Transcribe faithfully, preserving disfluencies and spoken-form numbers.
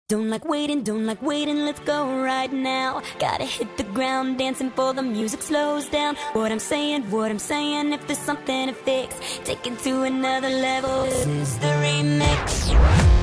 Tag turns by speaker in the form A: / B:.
A: Don't like waiting, don't like waiting, let's go right now. Gotta hit the ground dancing before the music slows down. What I'm saying, what I'm saying, if there's something to fix, take it to another level. This is the remix.